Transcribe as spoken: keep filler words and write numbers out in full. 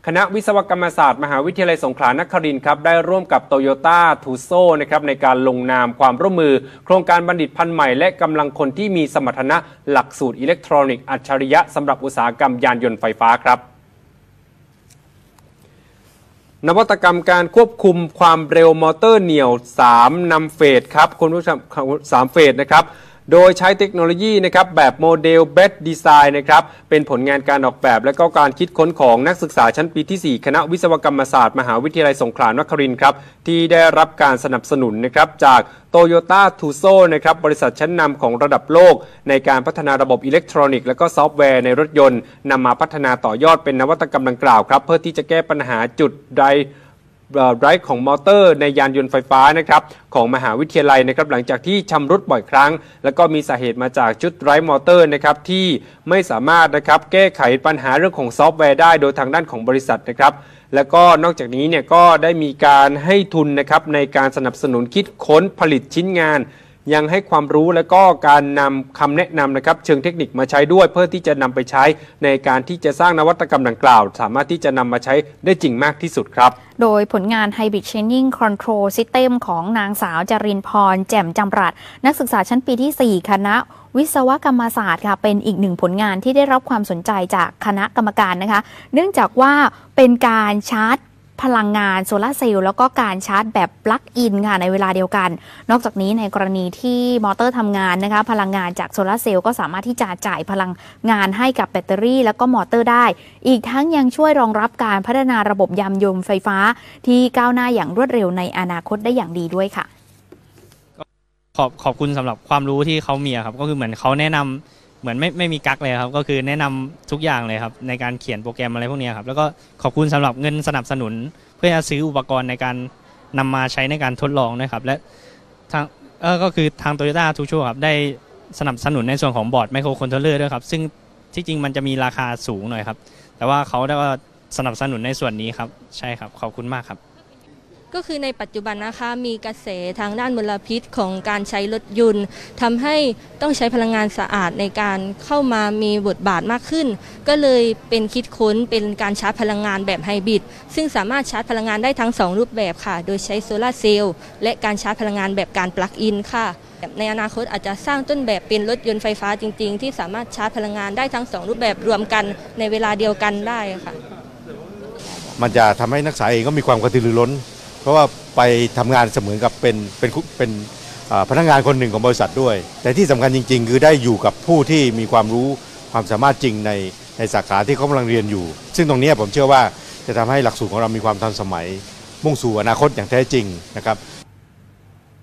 คณะวิศวกรรมศาสตร์มหาวิทยาลัยสงขลานครินทร์ครับได้ร่วมกับโตโยต้าทูโซนะครับในการลงนามความร่วมมือโครงการบัณฑิตพันธุ์ใหม่และกำลังคนที่มีสมรรถนะหลักสูตรอิเล็กทรอนิกส์อัจฉริยะสำหรับอุตสาหกรรมยานยนต์ไฟฟ้าครับนวัตกรรมการควบคุมความเร็วมอเตอร์เหนี่ยวสามนำเฟสครับคุณผู้ชมสามเฟสนะครับโดยใช้เทคโนโลยีนะครับแบบโมเดลเบสดีไซน์นะครับเป็นผลงานการออกแบบและก็การคิดค้นของนักศึกษาชั้นปีที่สี่คณะวิศวกรรมศาสตร์มหาวิทยาลัยสงขลานครินทร์ครับที่ได้รับการสนับสนุนนะครับจากโตโยต้าทูโซนะครับบริษัทชั้นนำของระดับโลกในการพัฒนาระบบอิเล็กทรอนิกส์และก็ซอฟต์แวร์ในรถยนต์นำมาพัฒนาต่อยอดเป็นนวัตกรรมดังกล่าวครับเพื่อที่จะแก้ปัญหาจุดใดไรท์ของมอเตอร์ในยานยนต์ไฟฟ้านะครับของมหาวิทยาลัยนะครับหลังจากที่ชำรุดบ่อยครั้งแล้วก็มีสาเหตุมาจากชุดไรท์มอเตอร์นะครับที่ไม่สามารถนะครับแก้ไขปัญหาเรื่องของซอฟต์แวร์ได้โดยทางด้านของบริษัทนะครับแล้วก็นอกจากนี้เนี่ยก็ได้มีการให้ทุนนะครับในการสนับสนุนคิดค้นผลิตชิ้นงานยังให้ความรู้และก็การนำคำแนะนำนะครับเชิงเทคนิคมาใช้ด้วยเพื่อที่จะนำไปใช้ในการที่จะสร้างนวัตกรรมดังกล่าวสามารถที่จะนำมาใช้ได้จริงมากที่สุดครับโดยผลงาน Hybrid Chaining Control System ของนางสาวจรินพรแจ่มจำรัดนักศึกษาชั้นปีที่สี่คณะวิศวกรรมศาสตร์ค่ะเป็นอีกหนึ่งผลงานที่ได้รับความสนใจจากคณะกรรมการนะคะเนื่องจากว่าเป็นการชาร์จพลังงานโซลาร์เซลล์แล้วก็การชาร์จแบบปลั๊กอินค่ะในเวลาเดียวกันนอกจากนี้ในกรณีที่มอเตอร์ทำงานนะคะพลังงานจากโซลาร์เซลล์ก็สามารถที่จะจ่ายพลังงานให้กับแบตเตอรี่แล้วก็มอเตอร์ได้อีกทั้งยังช่วยรองรับการพัฒนาระบบยานยนต์ไฟฟ้าที่ก้าวหน้าอย่างรวดเร็วในอนาคตได้อย่างดีด้วยค่ะขอบขอบคุณสำหรับความรู้ที่เขามีครับก็คือเหมือนเขาแนะนำเหมือนไม่ไม่มีกั๊กเลยครับก็คือแนะนำทุกอย่างเลยครับในการเขียนโปรแกรมอะไรพวกนี้ครับแล้วก็ขอบคุณสำหรับเงินสนับสนุนเพื่อจะซื้ออุปกรณ์ในการนำมาใช้ในการทดลองนะครับและทางเออก็คือทาง Toyota ทูโชครับได้สนับสนุนในส่วนของบอร์ดไมโครคอนโทรลเลอร์ด้วยครับซึ่งที่จริงมันจะมีราคาสูงหน่อยครับแต่ว่าเขาได้สนับสนุนในส่วนนี้ครับใช่ครับขอบคุณมากครับก็คือในปัจจุบันนะคะมีกระแสทางด้านมลพิษของการใช้รถยนต์ทำให้ต้องใช้พลังงานสะอาดในการเข้ามามีบทบาทมากขึ้นก็เลยเป็นคิดค้นเป็นการชาร์จพลังงานแบบไฮบริดซึ่งสามารถชาร์จพลังงานได้ทั้งสองรูปแบบค่ะโดยใช้โซลาร์เซลล์และการชาร์จพลังงานแบบการปลั๊กอินค่ะในอนาคตอาจจะสร้างต้นแบบเป็นรถยนต์ไฟฟ้าจริงๆที่สามารถชาร์จพลังงานได้ทั้งสองรูปแบบรวมกันในเวลาเดียวกันได้ค่ะมันจะทำให้นักศึกษาเองก็มีความกระตือรือร้นเพราะว่าไปทำงานเสมือนกับเป็นเป็นเป็นพนักงานคนหนึ่งของบริษัทด้วยแต่ที่สำคัญจริงๆคือได้อยู่กับผู้ที่มีความรู้ความสามารถจริงในในสาขาที่เขากำลังเรียนอยู่ซึ่งตรงนี้ผมเชื่อว่าจะทำให้หลักสูตรของเรามีความทันสมัยมุ่งสู่อนาคตอย่างแท้จริงนะครับ